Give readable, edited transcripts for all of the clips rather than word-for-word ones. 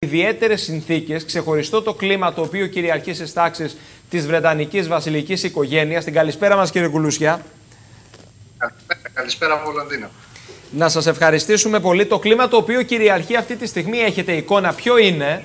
ιδιαίτερες συνθήκες, ξεχωριστό το κλίμα το οποίο κυριαρχεί στις τάξεις της Βρετανικής βασιλικής οικογένειας. Την καλησπέρα μας, κύριε Κουλούσια. Καλησπέρα από Λονδίνο. Να σας ευχαριστήσουμε πολύ. Το κλίμα το οποίο κυριαρχεί αυτή τη στιγμή, έχετε εικόνα, ποιο είναι?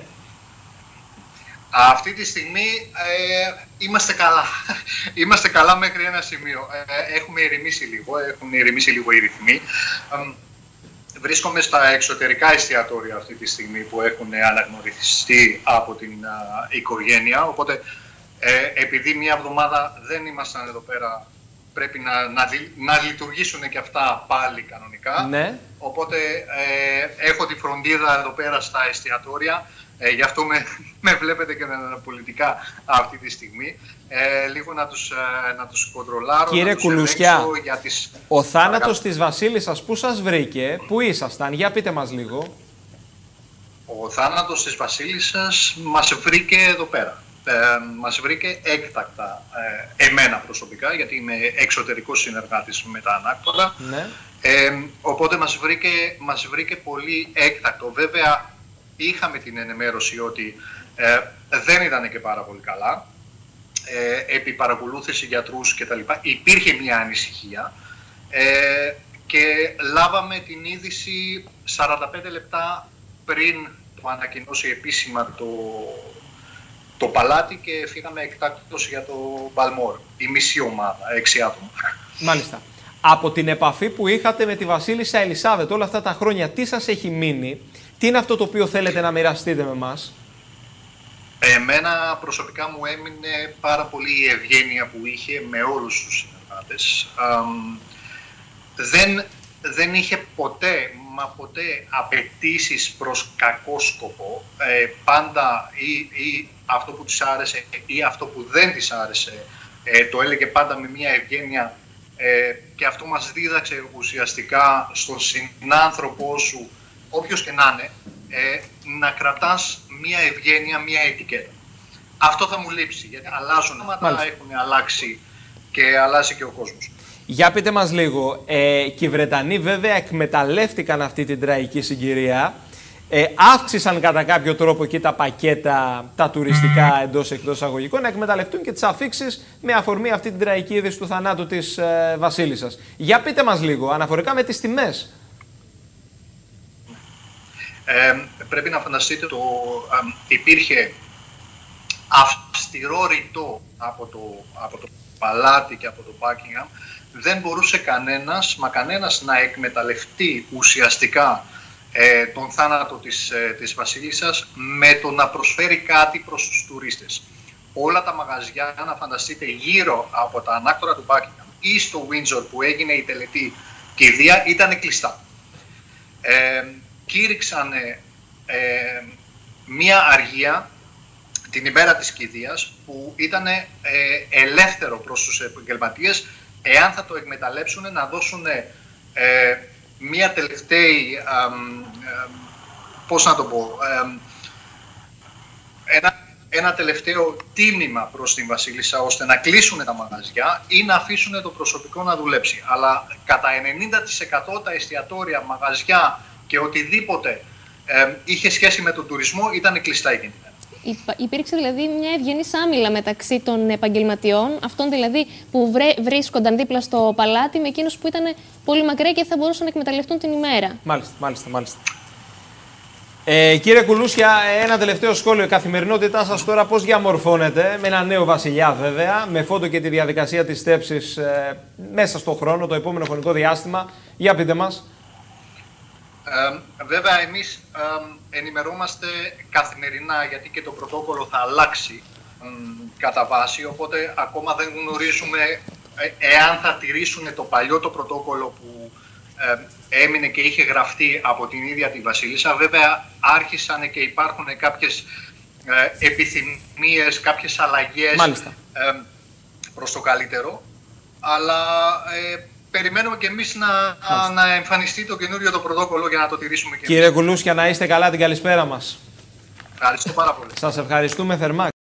Αυτή τη στιγμή είμαστε καλά. Είμαστε καλά μέχρι ένα σημείο. Έχουν ηρεμήσει λίγο οι ρυθμοί. Βρίσκομαι στα εξωτερικά εστιατόρια αυτή τη στιγμή που έχουν αναγνωριστεί από την οικογένεια. Οπότε, επειδή μία εβδομάδα δεν ήμασταν εδώ πέρα, πρέπει να λειτουργήσουν και αυτά πάλι κανονικά. Ναι. Οπότε έχω τη φροντίδα εδώ πέρα στα εστιατόρια. Γι' αυτό με βλέπετε και πολιτικά αυτή τη στιγμή. Λίγο να τους κοντρολάρω. Κύριε Κουλούσια, ο θάνατος της βασίλισσας πού σας βρήκε, πού ήσασταν, για πείτε μας λίγο. Ο θάνατος της βασίλισσας μας βρήκε εδώ πέρα. Μας βρήκε έκτακτα εμένα προσωπικά, γιατί είμαι εξωτερικός συνεργάτης με τα ανάκτορα. Ναι. Οπότε μας βρήκε πολύ έκτακτο. Βέβαια, είχαμε την ενημέρωση ότι δεν ήταν και πάρα πολύ καλά. Επί παρακολούθηση γιατρούς κτλ. Υπήρχε μια ανησυχία και λάβαμε την είδηση 45 λεπτά πριν το ανακοινώσει επίσημα το παλάτι και φύγαμε εκτάκτως για το Μπαλμόρ. Η μισή ομάδα, 6 άτομα. Μάλιστα. Από την επαφή που είχατε με τη βασίλισσα Ελισάβετ όλα αυτά τα χρόνια, τι σας έχει μείνει, τι είναι αυτό το οποίο θέλετε να μοιραστείτε με μας? Εμένα προσωπικά μου έμεινε πάρα πολύ η ευγένεια που είχε με όλους τους συνεργάτες. Δεν είχε ποτέ απαιτήσεις προς κακό σκοπό. Πάντα ή αυτό που της άρεσε ή αυτό που δεν της άρεσε, το έλεγε πάντα με μια ευγένεια, και αυτό μας δίδαξε ουσιαστικά στον συνάνθρωπό σου, όποιος και να είναι, να κρατάς μια ευγένεια, μια ετικέτα. Αυτό θα μου λείψει, γιατί αλλάζουν πράγματα, έχουν αλλάξει και αλλάζει και ο κόσμος. Για πείτε μας λίγο, και οι Βρετανοί βέβαια εκμεταλλεύτηκαν αυτή την τραγική συγκυρία, αύξησαν κατά κάποιο τρόπο εκεί τα πακέτα, τα τουριστικά εντός-εκτός αγωγικών, να εκμεταλλευτούν και τις αφίξεις με αφορμή αυτή την τραγική είδηση του θανάτου της βασίλισσας. Για πείτε μας λίγο, αναφορικά με τις τιμές. Πρέπει να φανταστείτε, υπήρχε αυστηρό ρητό από το παλάτι και από το Buckingham. Δεν μπορούσε κανένας να εκμεταλλευτεί ουσιαστικά τον θάνατο της βασίλισσας με το να προσφέρει κάτι προς τους τουρίστες. Όλα τα μαγαζιά, να φανταστείτε, γύρω από τα ανάκτορα του Buckingham ή στο Windsor που έγινε η τελετή κηδεία ήταν κλειστά. Κήρυξαν μία αργία την ημέρα της κηδείας που ήταν ελεύθερο προς τους επαγγελματίες, εάν θα το εκμεταλλέψουν, να δώσουν μία τελευταία, πώς να το πω, ένα τελευταίο τίμημα προς την βασίλισσα, ώστε να κλείσουν τα μαγαζιά ή να αφήσουν το προσωπικό να δουλέψει. Αλλά κατά 90% τα εστιατόρια, μαγαζιά και οτιδήποτε είχε σχέση με τον τουρισμό ήταν κλειστά εκείνη την μέρα. Υπήρξε δηλαδή μια ευγενής άμυλα μεταξύ των επαγγελματιών, αυτών δηλαδή που βρίσκονταν δίπλα στο παλάτι, με εκείνους που ήταν πολύ μακριά και θα μπορούσαν να εκμεταλλευτούν την ημέρα. Μάλιστα. Κύριε Κουλούσια, ένα τελευταίο σχόλιο. Η καθημερινότητά σας τώρα πώς διαμορφώνεται, με ένα νέο βασιλιά βέβαια, με φόντο και τη διαδικασία της στέψης μέσα στον χρόνο, το επόμενο χρονικό διάστημα. Για πείτε μας. Βέβαια, εμείς ενημερόμαστε καθημερινά, γιατί και το πρωτόκολλο θα αλλάξει κατά βάση, οπότε ακόμα δεν γνωρίζουμε εάν θα τηρήσουν το παλιό το πρωτόκολλο που έμεινε και είχε γραφτεί από την ίδια τη βασίλισσα. Βέβαια, άρχισαν και υπάρχουν κάποιες επιθυμίες, κάποιες αλλαγές προς το καλύτερο, αλλά περιμένουμε και εμείς να εμφανιστεί το καινούριο το πρωτόκολλο για να το τηρήσουμε και εμείς. Κύριε Κουλούσια, να είστε καλά, την καλησπέρα μας. Ευχαριστώ πάρα πολύ. Σας ευχαριστούμε θερμά.